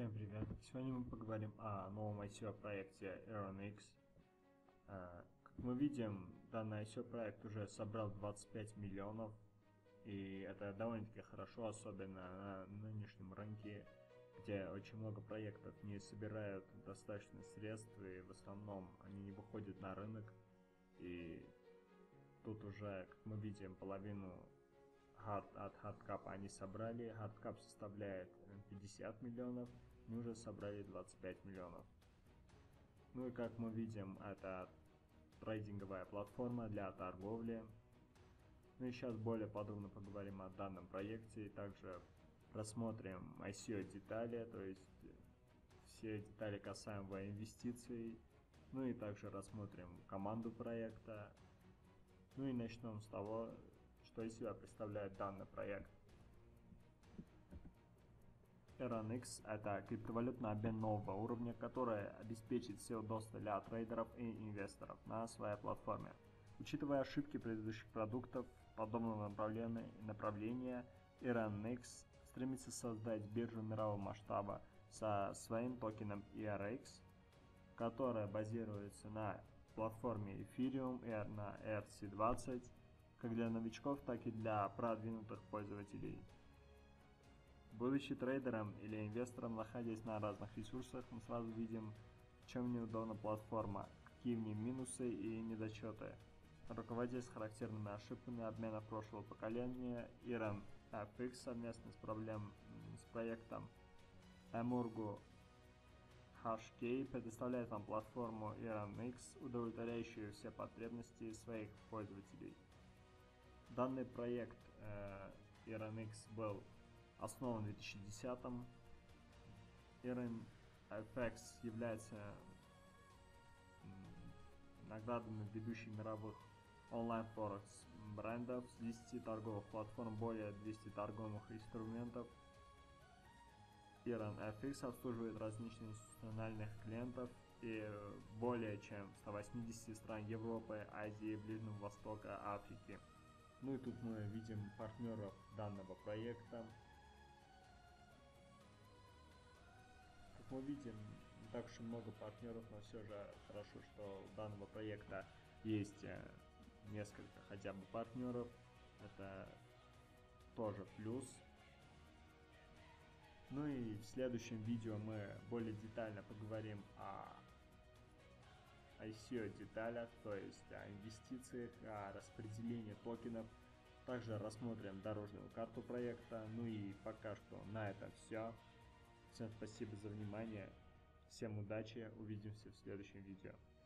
Всем привет! Сегодня мы поговорим о новом ICO-проекте EronX. Как мы видим, данный ICO-проект уже собрал 25 миллионов, и это довольно-таки хорошо, особенно на нынешнем рынке, где очень много проектов не собирают достаточно средств, и в основном они не выходят на рынок. И тут уже, как мы видим, половину от хардкапа они собрали. Хардкап составляет 50 миллионов, они уже собрали 25 миллионов. Ну и как мы видим, это трейдинговая платформа для торговли. Ну и сейчас более подробно поговорим о данном проекте, и также рассмотрим ICO детали, то есть все детали касаемо инвестиций. Ну и также рассмотрим команду проекта. Ну и начнем с того, что из себя представляет данный проект. EronX — это криптовалютный обмен нового уровня, который обеспечит SEO-доступ для трейдеров и инвесторов на своей платформе. Учитывая ошибки предыдущих продуктов подобного направления, EronX стремится создать биржу мирового масштаба со своим токеном ERX, которая базируется на платформе Ethereum и на ERC-20, как для новичков, так и для продвинутых пользователей. Будучи трейдером или инвестором, находясь на разных ресурсах, мы сразу видим, чем неудобна платформа, какие в ней минусы и недочеты. Руководясь характерными ошибками обмена прошлого поколения, EronFX совместно с проектом Emurgo HK предоставляет вам платформу EronX, удовлетворяющую все потребности своих пользователей. Данный проект EronX был основан в 2010-м. EronFX является наградами ведущих мировых онлайн-форекс брендов с 10 торговых платформ, более 200 торговых инструментов. EronFX обслуживает различных институциональных клиентов и более чем 180 стран Европы, Азии, Ближнего Востока, Африки. Ну и тут мы видим партнеров данного проекта. Как мы видим, не так уж и много партнеров, но все же хорошо, что у данного проекта есть несколько хотя бы партнеров. Это тоже плюс. Ну и в следующем видео мы более детально поговорим о ICO деталях, то есть о инвестициях, о распределении токенов. Также рассмотрим дорожную карту проекта. Ну и пока что на этом все. Всем спасибо за внимание. Всем удачи. Увидимся в следующем видео.